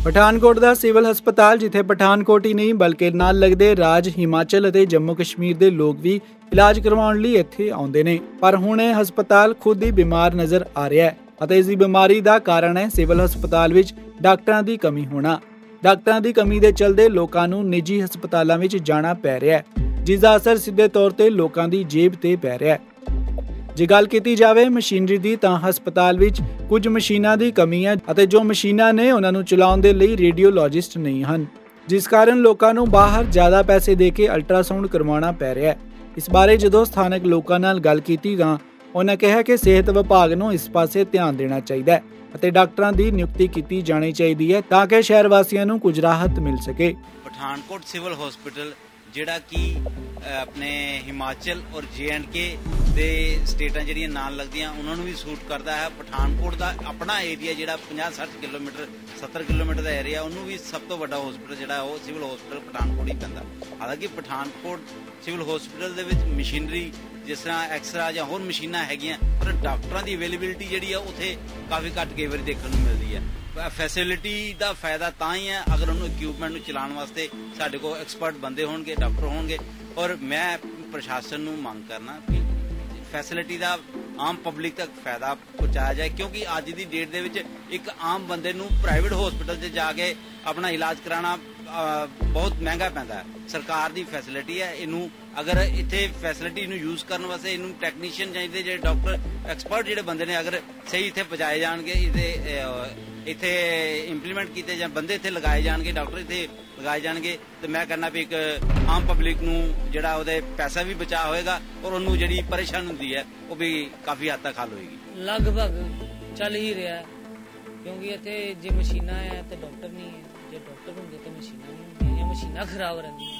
ਪਠਾਨਕੋਟ ਦਾ civil ਹਸਪਤਾਲ, ਜਿੱਥੇ ਪਠਾਨਕੋਟ ਹੀ ਨਹੀਂ ਬਲਕਿ ਨਾਲ ਲੱਗਦੇ ਰਾਜ ਹਿਮਾਚਲ ਅਤੇ ਜੰਮੂ ਕਸ਼ਮੀਰ ਦੇ ਲੋਕ ਵੀ ਇਲਾਜ ਕਰਵਾਉਣ ਲਈ ਇੱਥੇ ਆਉਂਦੇ ਨੇ, ਪਰ ਹੁਣ ਇਹ ਹਸਪਤਾਲ ਖੁਦ ਹੀ ਬਿਮਾਰ ਨਜ਼ਰ ਆ ਰਿਹਾ ਹੈ ਅਤੇ ਇਸ ਦੀ ਬਿਮਾਰੀ ਦਾ ਕਾਰਨ ਹੈ ਸਿਵਲ ਹਸਪਤਾਲ ਵਿੱਚ ਡਾਕਟਰਾਂ ਦੀ ਕਮੀ ਹੋਣਾ। ਡਾਕਟਰਾਂ ਦੀ ਕਮੀ ਦੇ ਚਲਦੇ ਲੋਕਾਂ ਨੂੰ ਨਿੱਜੀ ਹਸਪਤਾਲਾਂ ਵਿੱਚ ਜਾਣਾ ਪੈ ਰਿਹਾ ਹੈ, ਜਿਸ ਦਾ ਅਸਰ ਸਿੱਧੇ ਤੌਰ ਤੇ ਲੋਕਾਂ ਦੀ ਜੇਬ ਤੇ ਪੈ ਰਿਹਾ ਹੈ। ਜੇ ਗੱਲ ਕੀਤੀ ਜਾਵੇ ਮਸ਼ੀਨਰੀ ਦੀ, ਤਾਂ ਹਸਪਤਾਲ ਵਿੱਚ ਕੁਝ ਮਸ਼ੀਨਾਂ ਦੀ ਕਮੀ ਹੈ ਅਤੇ ਜੋ ਮਸ਼ੀਨਾਂ ਨੇ ਉਹਨਾਂ ਨੂੰ ਚਲਾਉਣ ਦੇ ਲਈ ਰੇਡੀਓਲੋਜਿਸਟ ਨਹੀਂ ਹਨ, ਜਿਸ ਕਾਰਨ ਲੋਕਾਂ ਨੂੰ ਬਾਹਰ ਜ਼ਿਆਦਾ ਪੈਸੇ ਦੇ ਕੇ ਅਲਟਰਾਸਾਊਂਡ ਕਰਵਾਉਣਾ ਪੈ ਰਿਹਾ ਹੈ। ਇਸ ਬਾਰੇ ਜਦੋਂ ਸਥਾਨਕ ਲੋਕਾਂ ਨਾਲ ਗੱਲ ਕੀਤੀ ਤਾਂ ਉਹਨਾਂ ਕਿਹਾ ਕਿ ਸਿਹਤ ਵਿਭਾਗ ਨੂੰ ਇਸ ਪਾਸੇ ਧਿਆਨ ਦੇਣਾ ਚਾਹੀਦਾ ਹੈ ਅਤੇ ਡਾਕਟਰਾਂ ਦੀ ਨਿਯੁਕਤੀ ਕੀਤੀ ਜਾਣੀ ਚਾਹੀਦੀ ਹੈ ਤਾਂ ਕਿ ਸ਼ਹਿਰ ਵਾਸੀਆਂ ਨੂੰ ਕੁਝ ਰਾਹਤ ਮਿਲ ਸਕੇ। ਪਠਾਨਕੋਟ ਸਿਵਲ ਹਸਪੀਟਲ ਜਿਹੜਾ ਕਿ ਆਪਣੇ ਹਿਮਾਚਲ ਔਰ JNK ਦੇ ਸਟੇਟਾਂ ਜਿਹੜੀਆਂ ਨਾਲ ਲੱਗਦੀਆਂ ਉਹਨਾਂ ਨੂੰ ਵੀ ਸੂਟ ਕਰਦਾ ਹੈ। ਪਠਾਨਕੋਟ ਦਾ ਆਪਣਾ ਏਰੀਆ ਜਿਹੜਾ 50-60 ਕਿਲੋਮੀਟਰ 70 ਕਿਲੋਮੀਟਰ ਦਾ ਏਰੀਆ, ਉਹਨੂੰ ਵੀ ਸਭ ਤੋਂ ਵੱਡਾ ਹਸਪੀਟਲ ਜਿਹੜਾ ਉਹ ਸਿਵਲ ਹਸਪੀਟਲ ਪਠਾਨਕੋਟ ਹੀ ਪੈਂਦਾ। ਹਾਲਾਂਕਿ ਪਠਾਨਕੋਟ ਸਿਵਲ ਹਸਪੀਟਲ ਦੇ ਵਿੱਚ ਮਸ਼ੀਨਰੀ ਜਿਸ ਤਰ੍ਹਾਂ ਐਕਸਰਾ ਜਾਂ ਹੋਰ ਮਸ਼ੀਨਾਂ ਹੈਗੀਆਂ, ਪਰ ਡਾਕਟਰਾਂ ਦੀ ਅਵੇਲੇਬਿਲਿਟੀ ਜਿਹੜੀ ਆ ਉੱਥੇ ਕਾਫੀ ਘੱਟ ਕਈ ਵਾਰੀ ਦੇਖਣ ਨੂੰ ਮਿਲਦੀ ਹੈ। ਫੈਸਿਲਿਟੀ ਦਾ ਫਾਇਦਾ ਤਾਂ ਹੀ ਹੈ ਅਗਰ ਉਹਨੂੰ ਇਕਵਿਪਮੈਂਟ ਨੂੰ ਚਲਾਉਣ ਵਾਸਤੇ ਸਾਡੇ ਕੋਲ ਐਕਸਪਰਟ ਬੰਦੇ ਹੋਣਗੇ, ਡਾਕਟਰ ਹੋਣਗੇ। ਔਰ ਮੈਂ ਪ੍ਰਸ਼ਾਸਨ ਨੂੰ ਮੰਗ ਕਰਨਾ ਕਿ ਫੈਸਿਲਿਟੀ ਦਾ ਆਮ ਪਬਲਿਕ ਤੱਕ ਫਾਇਦਾ ਪਹੁੰਚਾਇਆ ਜਾਏ, ਕਿਉਂਕਿ ਅੱਜ ਦੀ ਡੇਟ ਦੇ ਵਿੱਚ ਇੱਕ ਆਮ ਬੰਦੇ ਨੂੰ ਪ੍ਰਾਈਵੇਟ ਹਸਪੀਟਲ 'ਚ ਜਾ ਕੇ ਆਪਣਾ ਇਲਾਜ ਕਰਾਉਣਾ ਬਹੁਤ ਮਹਿੰਗਾ ਪੈਂਦਾ ਹੈ। ਸਰਕਾਰ ਦੀ ਫੈਸਿਲਿਟੀ ਹੈ, ਇਹਨੂੰ ਅਗਰ ਇੱਥੇ ਫੈਸਿਲਿਟੀ ਨੂੰ ਯੂਜ਼ ਕਰਨ ਵਾਸਤੇ ਇਹਨੂੰ ਟੈਕਨੀਸ਼ੀਅਨ ਜਾਂ ਇਹਦੇ ਜਿਹੜੇ ਡਾਕਟਰ ਐਕਸਪਰਟ ਜਿਹੜੇ ਬੰਦੇ ਨੇ ਅਗਰ ਸਹੀ ਇੱਥੇ ਪਹੁੰਚਾਏ ਜਾਣਗੇ, ਇੱਥੇ ਇੰਪਲੀਮੈਂਟ ਕੀਤੇ ਜਾਂ ਬੰਦੇ ਇੱਥੇ ਲਗਾਏ ਜਾਣਗੇ, ਡਾਕਟਰ ਇੱਥੇ ਲਗਾਏ ਜਾਣਗੇ, ਤੇ ਮੈਂ ਕਹਿੰਦਾ ਵੀ ਇੱਕ ਆਮ ਪਬਲਿਕ ਨੂੰ ਜਿਹੜਾ ਉਹਦੇ ਪੈਸਾ ਵੀ ਬਚਾ ਹੋਏਗਾ ਔਰ ਉਹਨੂੰ ਜਿਹੜੀ ਪਰੇਸ਼ਾਨ ਹੁੰਦੀ ਹੈ ਉਹ ਵੀ ਕਾਫੀ ਹੱਦ ਤੱਕ ਹੱਲ ਹੋਏਗੀ। ਲਗਭਗ ਚੱਲ ਹੀ ਰਿਹਾ ਹੈ, ਕਿਉਂਕਿ ਇੱਥੇ ਜੇ ਮਸ਼ੀਨਾਂ ਹੈ ਤੇ ਡਾਕਟਰ ਨਹੀਂ ਹੈ, ਜੇ ਡਾਕਟਰ ਹੁੰਦੇ ਤਾਂ ਮਸ਼ੀਨਾਂ ਨਹੀਂ ਹੁੰਦੀਆਂ ਜਾਂ ਮਸ਼ੀਨਾਂ ਖਰਾਬ ਰਹਿੰਦੀਆਂ।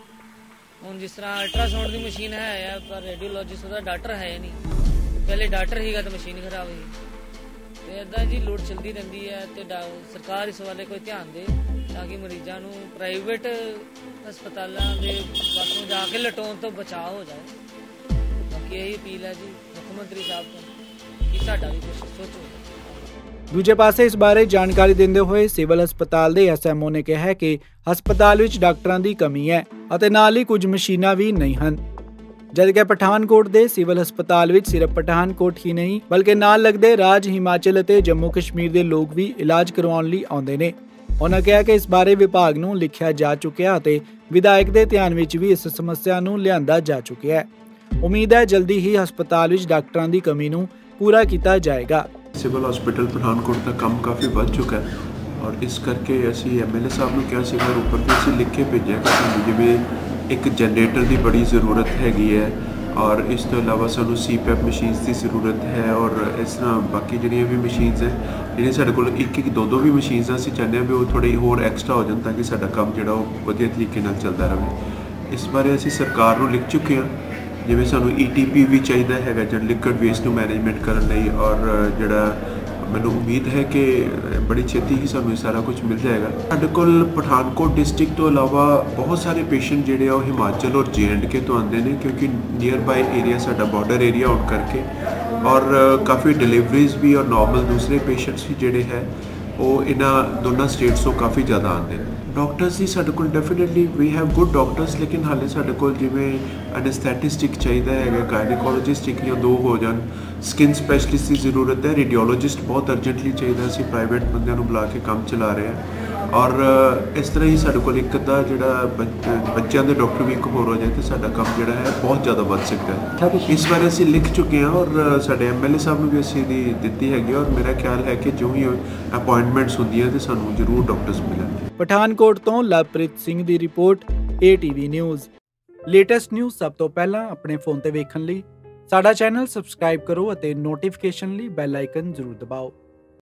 ਹੁਣ ਜਿਸ ਤਰ੍ਹਾਂ ਅਲਟਰਾਸਾਊਂਡ ਦੀ ਮਸ਼ੀਨ ਹੈ ਪਰ ਰੇਡੀਓਲੋਜਿਸਟ ਉਹਦਾ ਡਾਕਟਰ ਹੈ ਨਹੀਂ, ਪਹਿਲੇ ਡਾਕਟਰ ਸੀਗਾ ਤਾਂ ਮਸ਼ੀਨ ਖਰਾਬ ਸੀ। ਤੇ ਏਦਾਂ ਜੀ ਲੋਡ ਚਲਦੀ ਰਹਿੰਦੀ ਹੈ ਤੇ ਸਰਕਾਰ ਇਸ ਵੱਲ ਕੋਈ ਧਿਆਨ ਦੇ ਤਾਂ ਕਿ ਮਰੀਜ਼ਾਂ ਨੂੰ ਪ੍ਰਾਈਵੇਟ ਹਸਪਤਾਲਾਂ ਦੇ ਪਾਸੋਂ ਜਾ ਕੇ ਲਟਾਉਣ ਤੋਂ ਬਚਾਅ ਹੋ ਜਾਏ। ਬਾਕੀ ਇਹੀ ਅਪੀਲ ਹੈ ਜੀ ਮੁੱਖ ਮੰਤਰੀ ਸਾਹਿਬ ਤੋਂ ਕਿ ਸਾਡਾ ਵੀ ਕੁਛ ਸੋਚੋ। ਦੂਜੇ ਪਾਸੇ ਇਸ ਬਾਰੇ ਜਾਣਕਾਰੀ ਦਿੰਦੇ ਹੋਏ ਸਿਵਲ ਹਸਪਤਾਲ ਦੇ SMO ਨੇ ਕਿਹਾ ਕਿ ਹਸਪਤਾਲ ਵਿੱਚ ਡਾਕਟਰਾਂ ਦੀ ਕਮੀ ਹੈ ਅਤੇ ਨਾਲ ਹੀ ਕੁਝ ਮਸ਼ੀਨਾਂ ਵੀ ਨਹੀਂ ਹਨ, ਜਦਕਿ ਪਠਾਨਕੋਟ ਦੇ ਸਿਵਲ ਹਸਪਤਾਲ ਵਿੱਚ ਸਿਰਫ ਪਠਾਨਕੋਟ ਹੀ ਨਹੀਂ ਬਲਕਿ ਨਾਲ ਲੱਗਦੇ ਰਾਜ ਹਿਮਾਚਲ ਅਤੇ ਜੰਮੂ ਕਸ਼ਮੀਰ ਦੇ ਲੋਕ ਵੀ ਇਲਾਜ ਕਰਵਾਉਣ ਲਈ ਆਉਂਦੇ ਨੇ। ਉਹਨਾਂ ਕਿਹਾ ਕਿ ਇਸ ਬਾਰੇ ਵਿਭਾਗ ਨੂੰ ਲਿਖਿਆ ਜਾ ਚੁੱਕਿਆ ਅਤੇ ਵਿਧਾਇਕ ਦੇ ਧਿਆਨ ਵਿੱਚ ਵੀ ਇਸ ਸਮੱਸਿਆ ਨੂੰ ਲਿਆਂਦਾ ਜਾ ਚੁੱਕਿਆ ਹੈ। ਉਮੀਦ ਹੈ ਜਲਦੀ ਹੀ ਹਸਪਤਾਲ ਵਿੱਚ ਡਾਕਟਰਾਂ ਦੀ ਕਮੀ ਨੂੰ ਪੂਰਾ ਕੀਤਾ ਜਾਏਗਾ। ਸਿਵਲ ਹਸਪੀਟਲ ਪਠਾਨਕੋਟ ਦਾ ਕੰਮ ਕਾਫੀ ਵੱਧ ਚੁੱਕਾ ਹੈ ਔਰ ਇਸ ਕਰਕੇ ਅਸੀਂ MLA ਸਾਹਿਬ ਨੂੰ ਕਿਹਾ ਸੀਗਾ ਉੱਪਰ ਵੀ ਅਸੀਂ ਲਿਖ ਕੇ ਭੇਜਿਆ ਕਿ ਸਾਨੂੰ ਜਿਵੇਂ ਇੱਕ ਜਨਰੇਟਰ ਦੀ ਬੜੀ ਜ਼ਰੂਰਤ ਹੈਗੀ ਹੈ ਔਰ ਇਸ ਤੋਂ ਇਲਾਵਾ ਸਾਨੂੰ CPAP ਮਸ਼ੀਨਸ ਦੀ ਜ਼ਰੂਰਤ ਹੈ ਔਰ ਇਸ ਤਰ੍ਹਾਂ ਬਾਕੀ ਜਿਹੜੀਆਂ ਵੀ ਮਸ਼ੀਨਸ ਹੈ ਜਿਹੜੀਆਂ ਸਾਡੇ ਕੋਲ ਇੱਕ ਦੋ ਵੀ ਮਸ਼ੀਨਸ ਅਸੀਂ ਚਾਹੁੰਦੇ ਹਾਂ ਵੀ ਉਹ ਥੋੜ੍ਹੀ ਹੋਰ ਐਕਸਟਰਾ ਹੋ ਜਾਣ ਤਾਂ ਕਿ ਸਾਡਾ ਕੰਮ ਜਿਹੜਾ ਉਹ ਵਧੀਆ ਤਰੀਕੇ ਨਾਲ ਚੱਲਦਾ ਰਹੇ। ਇਸ ਬਾਰੇ ਅਸੀਂ ਸਰਕਾਰ ਨੂੰ ਲਿਖ ਚੁੱਕੇ ਹਾਂ, ਜਿਵੇਂ ਸਾਨੂੰ ETP ਵੀ ਚਾਹੀਦਾ ਹੈਗਾ ਜਿਹੜਾ ਲਿਕੁਇਡ ਵੇਸਟ ਨੂੰ ਮੈਨੇਜਮੈਂਟ ਕਰਨ ਲਈ ਔਰ ਜਿਹੜਾ ਮੈਨੂੰ ਉਮੀਦ ਹੈ ਕਿ ਬੜੀ ਛੇਤੀ ਹੀ ਸਾਨੂੰ ਇਹ ਸਾਰਾ ਕੁਝ ਮਿਲ ਜਾਏਗਾ। ਸਾਡੇ ਕੋਲ ਪਠਾਨਕੋਟ ਡਿਸਟ੍ਰਿਕਟ ਤੋਂ ਇਲਾਵਾ ਬਹੁਤ ਸਾਰੇ ਪੇਸ਼ੈਂਟ ਜਿਹੜੇ ਆ ਉਹ ਹਿਮਾਚਲ ਔਰ JNK ਤੋਂ ਆਉਂਦੇ ਨੇ, ਕਿਉਂਕਿ ਨੀਅਰ ਬਾਈ ਏਰੀਆ ਸਾਡਾ ਬਾਰਡਰ ਏਰੀਆ ਹੋਣ ਕਰਕੇ ਔਰ ਕਾਫੀ ਡਿਲੀਵਰੀਜ਼ ਵੀ ਔਰ ਨੋਰਮਲ ਦੂਸਰੇ ਪੇਸ਼ੈਂਟਸ ਵੀ ਜਿਹੜੇ ਹੈ ਉਹ ਇਹਨਾਂ ਦੋਨਾਂ ਸਟੇਟਸ ਤੋਂ ਕਾਫੀ ਜ਼ਿਆਦਾ ਆਉਂਦੇ ਨੇ। ਡਾਕਟਰਸ ਦੀ ਸਾਡੇ ਕੋਲ ਡੈਫੀਨੇਟਲੀ ਵੀ ਹੈਵ ਗੁੱਡ ਡਾਕਟਰਸ, ਲੇਕਿਨ ਹਾਲੇ ਸਾਡੇ ਕੋਲ ਜਿਵੇਂ ਐਨਸਥੈਟਿਸਟ ਚਾਹੀਦਾ ਹੈਗਾ, ਗਾਇਨੇਕੋਲੋਜਿਸਟ ਇੱਕ ਜਾਂ ਦੋ ਹੋ ਜਾਣ, ਸਕਿਨ ਸਪੈਸ਼ਲਿਸਟ ਦੀ ਜ਼ਰੂਰਤ ਹੈ, ਰੇਡੀਓਲੋਜਿਸਟ ਬਹੁਤ ਅਰਜੈਂਟਲੀ ਚਾਹੀਦਾ। ਅਸੀਂ ਪ੍ਰਾਈਵੇਟ ਬੰਦਿਆਂ ਨੂੰ ਬੁਲਾ ਕੇ ਕੰਮ ਚਲਾ ਰਹੇ ਹਾਂ ਔਰ ਇਸ ਤਰ੍ਹਾਂ ਹੀ ਸਾਡੇ ਕੋਲ ਇੱਕ ਅੱਧਾ ਜਿਹੜਾ ਬੱਚਿਆਂ ਦੇ ਡਾਕਟਰ ਵੀ ਇੱਕ ਹੋਰ ਹੋ ਜਾਏ ਤਾਂ ਸਾਡਾ ਕੰਮ ਜਿਹੜਾ ਹੈ ਬਹੁਤ ਜ਼ਿਆਦਾ ਵੱਧ ਸਕਦਾ ਹੈ। ਇਸ ਬਾਰੇ ਅਸੀਂ ਲਿਖ ਚੁੱਕੇ ਹਾਂ ਔਰ ਸਾਡੇ MLA ਸਾਹਿਬ ਨੂੰ ਵੀ ਅਸੀਂ ਇਹਦੀ ਦਿੱਤੀ ਹੈਗੀ ਔਰ ਮੇਰਾ ਖਿਆਲ ਹੈ ਕਿ ਜੋ ਹੀ ਅਪਾਇੰਟਮੈਂਟਸ ਹੁੰਦੀਆਂ ਤੇ ਸਾਨੂੰ ਜ਼ਰੂਰ ਡਾਕਟਰਸ ਮਿਲਣਗੇ। ਪਠਾਨਕੋਟ ਤੋਂ ਲਵਪ੍ਰੀਤ ਸਿੰਘ ਦੀ report ATV news. Latest news ਸਭ ਤੋਂ ਪਹਿਲਾਂ ਆਪਣੇ ਫੋਨ ਤੇ ਵੇਖਣ ਲਈ ਸਾਡਾ ਚੈਨਲ ਸਬਸਕ੍ਰਾਈਬ ਕਰੋ ਅਤੇ ਨੋਟੀਫਿਕੇਸ਼ਨ ਲਈ ਬੈਲ ਆਈਕਨ ਜ਼ਰੂਰ ਦਬਾਓ।